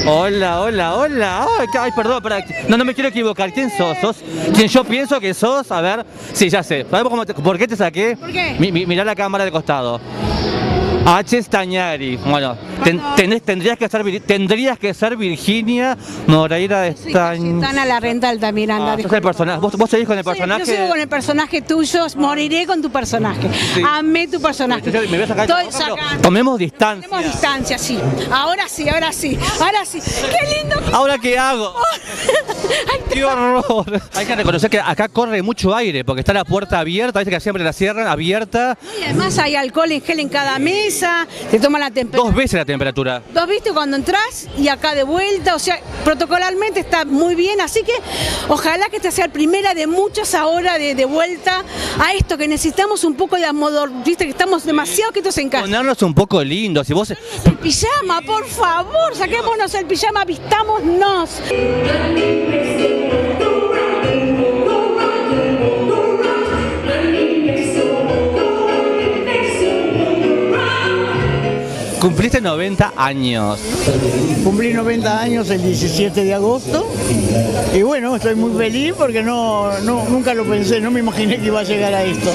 Hola, hola, hola. Ay, perdón, no me quiero equivocar. ¿Quién sos? ¿Sos quien yo pienso que sos? A ver, sí, ya sé. ¿Sabemos por qué te saqué? ¿Por qué? Mirá la cámara de costado. H. Stagnari. Bueno, tendrías que ser Virginia Moreira de Stagnari. Están a la renta Altamiranda. Sos el personaje. ¿Vos seguís con el personaje? Yo sigo con el personaje tuyo, moriré con tu personaje. Sí. Amé tu personaje. ¿Me ves acá? Tomemos distancia. Tomemos distancia, sí. Ahora sí, ahora sí. Ahora sí. ¡Qué lindo! ¿Ahora qué hago? ¡Qué horror! Hay que reconocer que acá corre mucho aire, porque está la puerta abierta, dice que siempre la cierran, abierta. Y además hay alcohol en gel en cada mesa, te toman la temperatura. 2 veces la temperatura. 2 viste cuando entras y acá de vuelta, o sea, protocolarmente está muy bien, así que ojalá que esta sea la primera de muchas ahora de vuelta a esto que necesitamos un poco de amor, viste que estamos demasiado quietos en casa. Ponernos un poco lindos, si vos... El pijama, por favor, saquémonos el pijama, vistámonos. Cumpliste 90 años. Cumplí 90 años el 17 de agosto y bueno, estoy muy feliz porque nunca lo pensé, no me imaginé que iba a llegar a esto.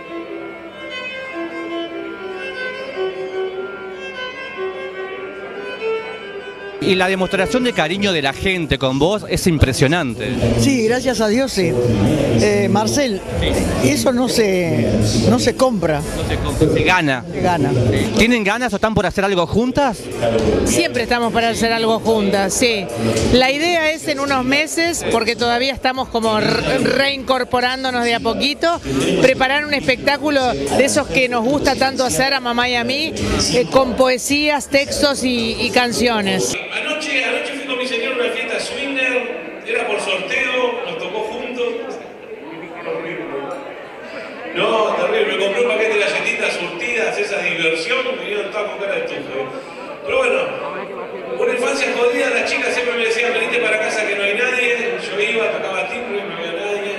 Y la demostración de cariño de la gente con vos es impresionante. Sí, gracias a Dios, sí. Marcel, eso no se compra. Se gana. Se gana. ¿Tienen ganas o están por hacer algo juntas? Siempre estamos para hacer algo juntas, sí. La idea es en unos meses, porque todavía estamos como reincorporándonos de a poquito, preparar un espectáculo de esos que nos gusta tanto hacer a mamá y a mí, con poesías, textos y canciones. Anoche fui con mi señor a una fiesta swinger, era por sorteo, nos tocó juntos. No, terrible, me compré un paquete de galletitas surtidas, esa diversión, me dieron toda con cara de estufa. Pero bueno, una infancia jodida, las chicas siempre me decían, venite para casa que no hay nadie, yo iba, tocaba timbre y no había nadie.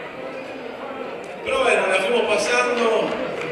Pero bueno, la fuimos pasando.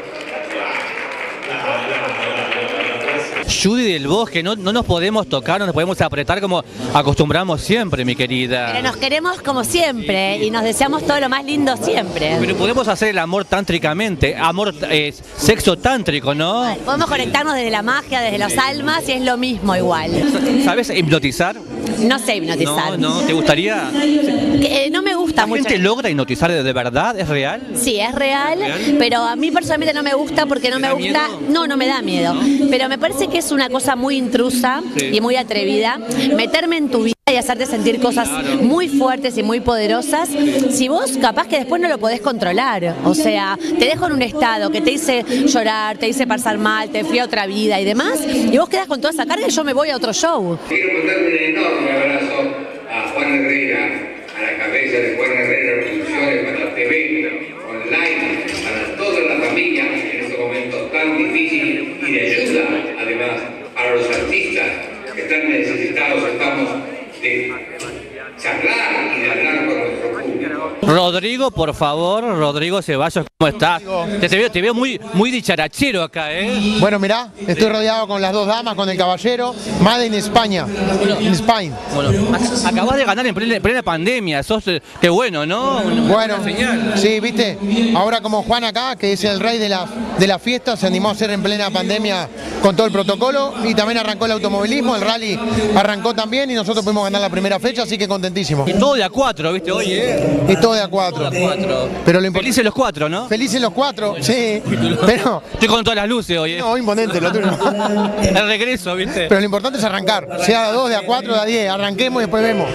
Judy del Bosque, no nos podemos tocar, no nos podemos apretar como acostumbramos siempre, mi querida. Pero nos queremos como siempre y nos deseamos todo lo más lindo siempre. Pero podemos hacer el amor tántricamente, sexo tántrico, ¿no? Podemos conectarnos desde la magia, desde los almas y es lo mismo igual. ¿Sabes hipnotizar? No sé hipnotizar. No, ¿te gustaría? No me gusta mucho. ¿La gente logra hipnotizar de verdad? ¿Es real? Sí, es real, pero a mí personalmente no me gusta porque no me gusta... No me da miedo, pero me parece que es una cosa muy intrusa y muy atrevida, meterme en tu vida y hacerte sentir cosas muy fuertes y muy poderosas, si vos capaz que después no lo podés controlar, o sea, te dejo en un estado que te hice llorar, te hice pasar mal, te fui a otra vida y demás, y vos quedás con toda esa carga y yo me voy a otro show. Quiero mandar un enorme abrazo a Juan Herrera, a la cabeza de Juan Herrera Producciones para TV, online, para toda la familia en estos momentos tan difíciles y de ayuda, además, para los artistas que están necesitados, estamos de charlar y de hablar con nuestro público. Rodrigo, por favor, Rodrigo Ceballos, ¿cómo estás? Te veo muy dicharachero acá, ¿eh? Bueno, mirá, estoy rodeado con las 2 damas, con el caballero, Made in España, in Spain. Bueno, acabas de ganar en plena pandemia, qué bueno, ¿no? Bueno, sí, viste, ahora como Juan acá, que es el rey de la fiesta, se animó a hacer en plena pandemia con todo el protocolo y también arrancó el automovilismo, el rally arrancó también y nosotros pudimos ganar la primera fecha, así que contentísimo. Y todo de a 4, viste, hoy, Y todo de a 4. Pero felices los 4, ¿no? Felices los 4, sí, pero... Estoy con todas las luces hoy, No, imponente, lo tuyo. El regreso, viste. Pero lo importante es arrancar, sea de a 2, de a 4, de a 10, arranquemos y después vemos.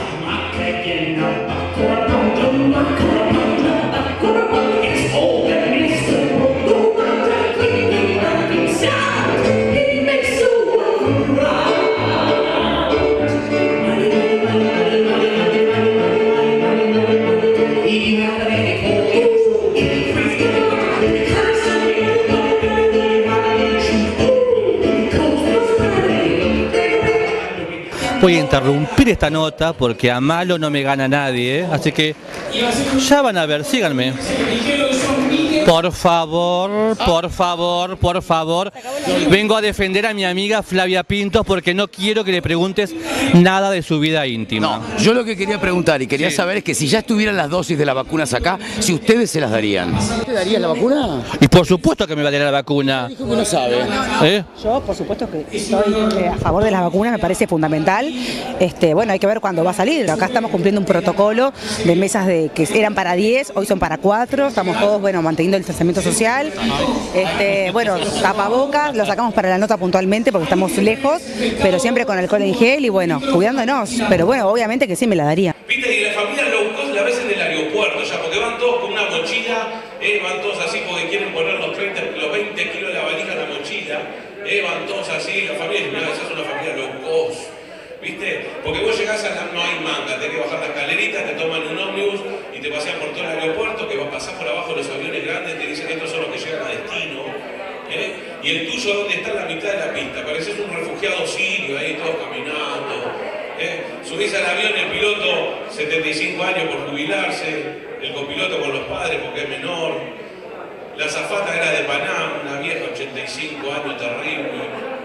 Voy a interrumpir esta nota porque a malo no me gana nadie, ¿eh? Así que ya van a ver, síganme. Por favor, por favor, por favor. Vengo a defender a mi amiga Flavia Pintos porque no quiero que le preguntes nada de su vida íntima. No, yo lo que quería preguntar y quería saber es que si ya estuvieran las dosis de las vacunas acá, si ustedes se las darían. ¿Te darías la vacuna? Y por supuesto que me va a dar la vacuna. Dijo que no sabe. Yo, por supuesto que estoy a favor de las vacunas, me parece fundamental. Bueno, hay que ver cuándo va a salir. Acá estamos cumpliendo un protocolo de mesas que eran para 10, hoy son para 4. Estamos todos, bueno, manteniendo el distanciamiento social. Bueno, tapabocas, lo sacamos para la nota puntualmente porque estamos lejos, pero siempre con alcohol en gel y bueno, cuidándonos. Pero bueno, obviamente que sí me la daría. Viste, y la familia low cost la ves en el aeropuerto ya, porque van todos con una mochila, van todos así porque quieren poner los 20 kilos de la valija en la mochila, van todos así, la familia, mira, esa es una familia low cost, ¿viste? Porque vos llegás no hay manga, tenés que bajar la escalerita, te toman un ómnibus y te pasean por todo el aeropuerto, que vas a pasar por abajo de los aviones grandes, te dicen que estos son los que llegan a destino, y el tuyo donde está en la mitad de la pista, pareces un refugiado sirio ahí, todos caminando. Subís al avión, el piloto 75 años por jubilarse, el copiloto con los padres porque es menor, la azafata era de Panam, una vieja 85 años, terrible.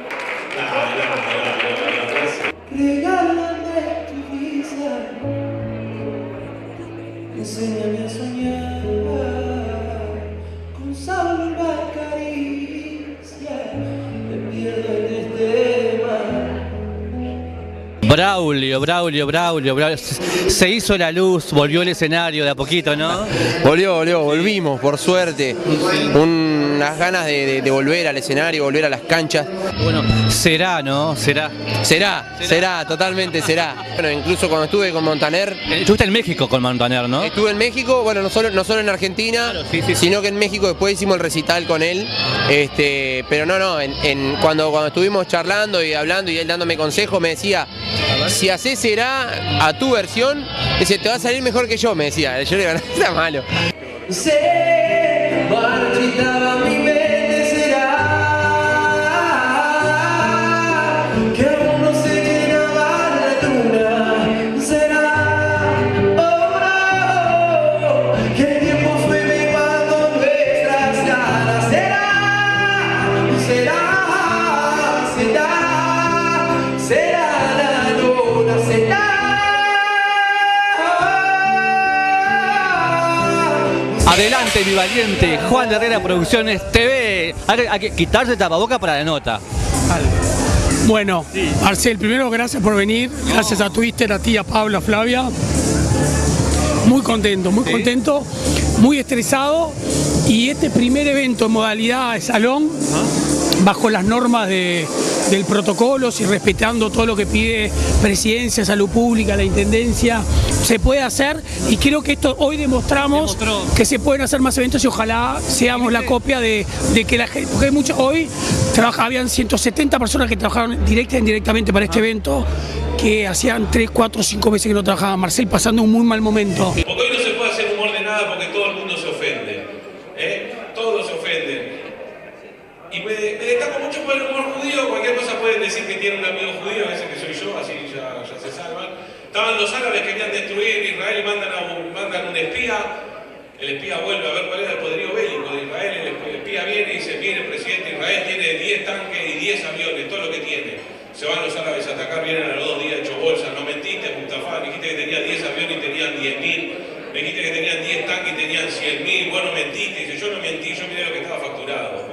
Regálame tu visa, enséñame a soñar, con solo una caricia, me pierdo en este mar. Braulio. Se hizo la luz, volvió el escenario de a poquito, ¿no? Volvimos, por suerte. Unas ganas de volver al escenario, volver a las canchas. Bueno, será, ¿no? Será, totalmente será. Bueno, incluso cuando estuve con Montaner. Estuviste en México con Montaner, ¿no? Estuve en México, bueno, no solo en Argentina, claro, sí. Sino que en México después hicimos el recital con él. Pero cuando estuvimos charlando y hablando y él dándome consejos, me decía, si haces será a tu versión, dice, te va a salir mejor que yo, me decía. Yo le digo, no, está malo. Se marchitaba mi mente, será que aún no se llenaba la luna, será que el tiempo fue menguando nuestras ganas, será la luna, será. Adelante, mi valiente, Juan Herrera Producciones TV. Hay que quitarse el tapaboca para la nota. Bueno, sí. Marcel, primero gracias por venir, gracias a Twitter, a ti, a Pablo, a Flavia. Muy contento, muy estresado. Y este primer evento en modalidad de salón, bajo las normas del protocolo y respetando todo lo que pide Presidencia, Salud Pública, la Intendencia, se puede hacer, y creo que esto hoy demostró que se pueden hacer más eventos y ojalá seamos la copia de que la gente, porque hoy habían 170 personas que trabajaron directa e indirectamente para este evento, que hacían 3, 4, 5 meses que no trabajaban. Marcel pasando un muy mal momento. Porque hoy no se puede hacer humor de nada porque todo el mundo se ofende, todos se ofenden. Y me destaco mucho por el humor judío, cualquier cosa pueden decir que tiene un amigo judío, a veces que soy yo, así ya se salvan. Estaban los árabes que querían destruir Israel y mandan un espía, el espía vuelve a ver cuál era el poderío bélico de Israel, el espía viene y dice, mire, presidente, Israel tiene 10 tanques y 10 aviones, todo lo que tiene. Se van los árabes a atacar, vienen a los 2 días hecho bolsa, no mentiste, Mustafa, dijiste que tenía 10 aviones y tenían 10.000, me dijiste que tenían 10 tanques y tenían 100.000, bueno, mentiste, dice, yo no mentí, yo miré lo que estaba facturado.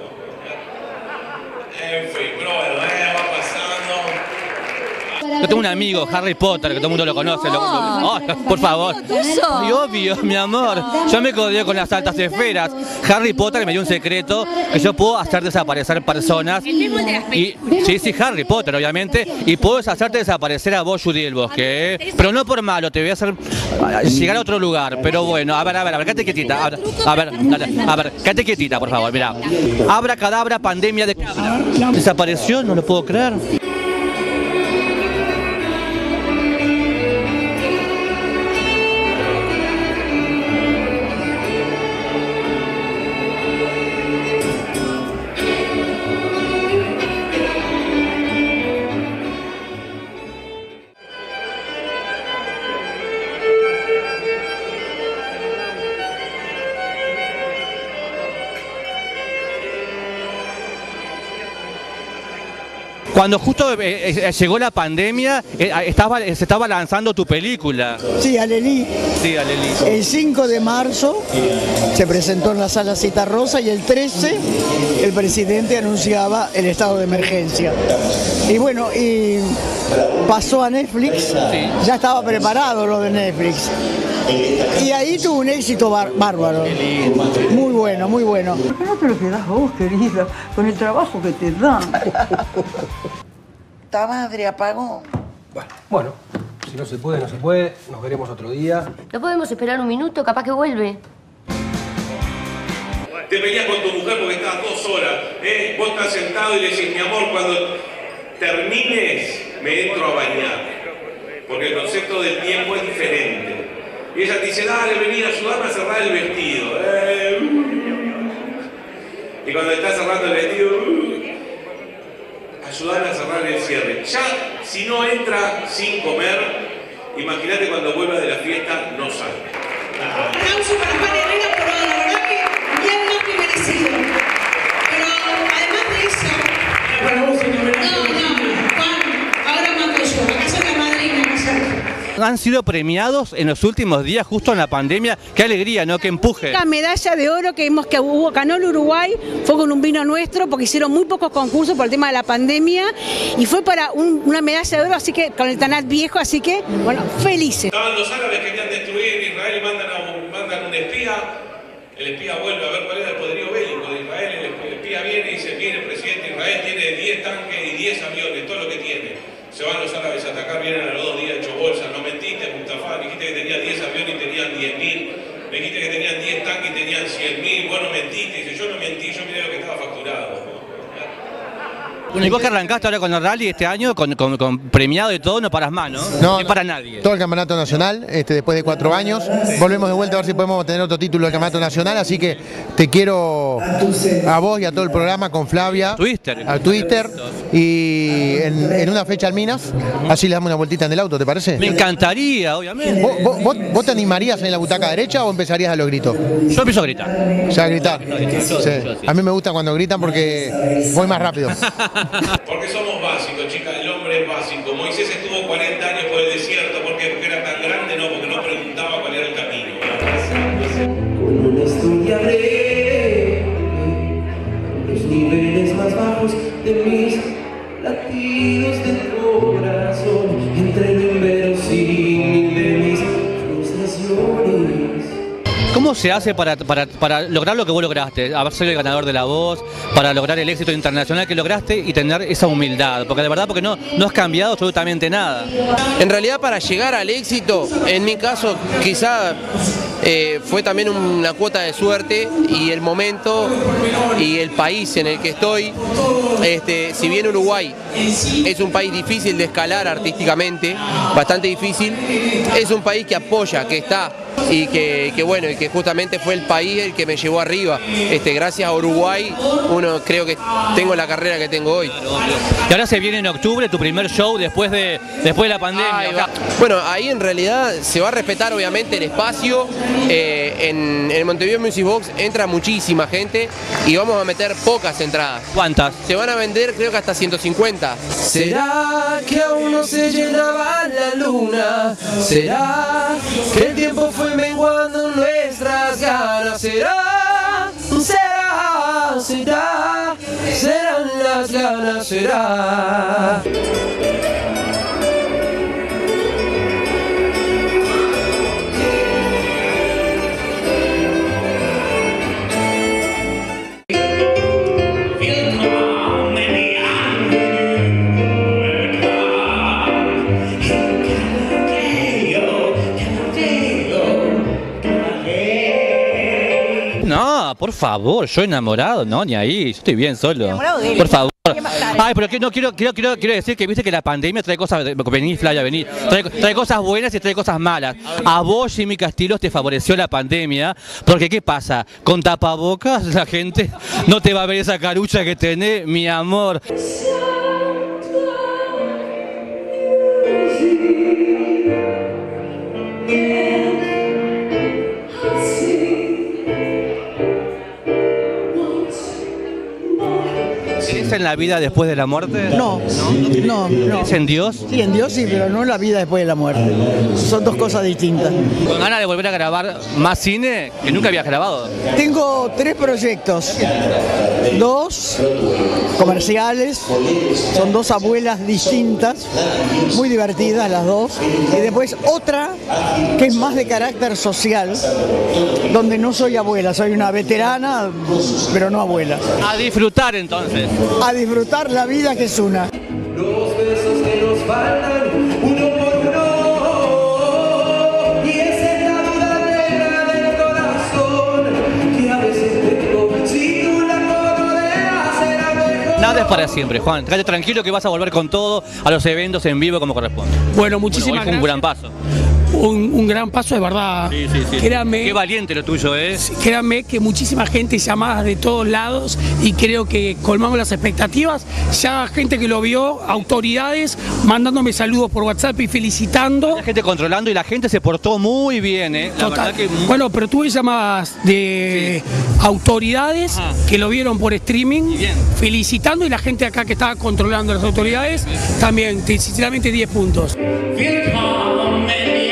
En fin, pero bueno, va pasando. Yo tengo un amigo, Harry Potter, que todo el mundo lo conoce. Por favor. Y obvio, mi amor. Yo me codeo con las altas esferas. Harry Potter me dio un secreto que yo puedo hacer desaparecer personas. Sí, Harry Potter, obviamente. Y puedo hacerte desaparecer a vos, Judy del Bosque. Pero no por malo, te voy a hacer llegar a otro lugar. Pero bueno, a ver, quédate quietita. A ver, quédate quietita, por favor, mirá. Abracadabra, pandemia de cabra. Desapareció, no lo puedo creer. Cuando justo llegó la pandemia, se estaba lanzando tu película. Sí, Alelí. Sí, Alelí. El 5 de marzo se presentó en la Sala Citarrosa y el 13 el presidente anunciaba el estado de emergencia. Y bueno, y pasó a Netflix, ya estaba preparado lo de Netflix. Y ahí tuvo un éxito bárbaro. Muy bueno, muy bueno. ¿Por qué no te lo quedás vos, querida, con el trabajo que te dan? ¿Ta madre apagó? Bueno, si no se puede, no se puede. Nos veremos otro día. ¿No podemos esperar un minuto? Capaz que vuelve. Te peleas con tu mujer porque estás 2 horas. Vos estás sentado y le decís, mi amor, cuando termines me entro a bañar. Porque el concepto del tiempo es diferente. Y ella te dice, dale, vení a ayudarme a cerrar el vestido. Y cuando estás cerrando el vestido, ayudarme a cerrar el cierre. Ya, si no entra sin comer, imagínate cuando vuelvas de la fiesta, no sale. Aplauso para Juan Herrera, pero la verdad que bien más que merecido. Pero además de eso... Para vos, no, Juan, ahora mando yo. Acá soy la madrina, ¿no? Han sido premiados en los últimos días, justo en la pandemia. Qué alegría, ¿no? Qué empuje. La medalla de oro que ganó el Uruguay fue con un vino nuestro, porque hicieron muy pocos concursos por el tema de la pandemia, y fue para una medalla de oro, así que con el Tanat viejo, así que, bueno, felices. Estaban los árabes que querían destruir Israel y mandan un espía. El espía vuelve a ver cuál era el poderío bélico de Israel. El espía viene y dice, mire, el presidente de Israel tiene 10 tanques y 10 aviones, todo lo que tiene. Se van los árabes a atacar, vienen a los 2 días hecho bolsa. No mentiste, Mustafa, dijiste que tenía 10 aviones y tenían 10.000. Dijiste que tenían 10 tanques y tenían 100.000. Bueno, mentiste. Dice, yo no mentí, yo miré lo que estaba facturado. Y vos que arrancaste ahora con el rally este año, con premiado y todo, no paras más, ¿no? No, es para nadie. Todo el campeonato nacional, después de 4 años. Volvemos de vuelta a ver si podemos tener otro título del campeonato nacional, así que te quiero a vos y a todo el programa con Flavia. A Twitter. Y en una fecha al Minas, así le damos una vueltita en el auto, ¿te parece? Me encantaría, obviamente. ¿Vos te animarías en la butaca derecha o empezarías a los gritos? Yo empiezo a gritar. Ya a gritar. Sí. A mí me gusta cuando gritan porque voy más rápido. Porque somos básicos, chicas, el hombre es básico. Moisés estuvo 40 años por el desierto, porque era tan grande, no, porque no preguntaba cuál era el camino. Con una historia breve, los niveles más bajos de mis latidos del corazón, entre lo inverosímil de mis frustraciones. ¿Cómo se hace para lograr lo que vos lograste? Haber sido el ganador de La Voz, para lograr el éxito internacional que lograste y tener esa humildad. Porque de verdad, porque no has cambiado absolutamente nada. En realidad, para llegar al éxito, en mi caso, quizá fue también una cuota de suerte y el momento y el país en el que estoy. Si bien Uruguay es un país difícil de escalar artísticamente, bastante difícil, es un país que apoya, que está y que bueno, y que justamente fue el país el que me llevó arriba. Gracias a Uruguay, creo que tengo la carrera que tengo hoy. Y ahora se viene en octubre tu primer show después de la pandemia. Bueno, ahí en realidad se va a respetar obviamente el espacio. En el Montevideo Music Box entra muchísima gente y vamos a meter pocas entradas. ¿Cuántas? Se van a vender creo que hasta 150. ¿Será que aún no se llenaba la luna? ¿Será que el tiempo fue menguando nuestras ganas? ¿Será? ¿Será? ¿Será? ¿Serán las ganas? ¿Será? No, por favor, yo enamorado, no, ni ahí, yo estoy bien solo. Enamorado de él. Por favor. Ay, pero que no quiero decir que viste que la pandemia trae cosas, vení Flavia, vení, trae cosas buenas y trae cosas malas. A vos, Jimmy Castillos, te favoreció la pandemia, porque ¿qué pasa? Con tapabocas la gente no te va a ver esa carucha que tenés, mi amor. en la vida después de la muerte? No. ¿Es en Dios? Sí, en Dios sí, pero no en la vida después de la muerte. Son dos cosas distintas. ¿Con ganas de volver a grabar más cine que nunca habías grabado? Tengo 3 proyectos, 2 comerciales, son 2 abuelas distintas, muy divertidas las 2, y después otra que es más de carácter social, donde no soy abuela, soy una veterana, pero no abuela. A disfrutar entonces. A disfrutar la vida que es una. Los besos que nos faltan, uno por uno, y esa es la duda negra del corazón, que a veces tengo, si tú la coroneas será mejor. Nada es para siempre, Juan. Quédate tranquilo que vas a volver con todo a los eventos en vivo como corresponde. Bueno, muchísimas hoy fue un gran gracias. paso. Un gran paso de verdad. Sí. Créanme, Qué valiente lo tuyo, ¿eh? créanme que muchísima gente llamada de todos lados y creo que colmamos las expectativas. Ya gente que lo vio, autoridades mandándome saludos por WhatsApp y felicitando. La gente controlando y la gente se portó muy bien, ¿eh? La Total. verdad que Bueno, pero tuve llamadas de autoridades que lo vieron por streaming, felicitando, y la gente acá que estaba controlando las autoridades también, sinceramente 10 puntos. Willkommen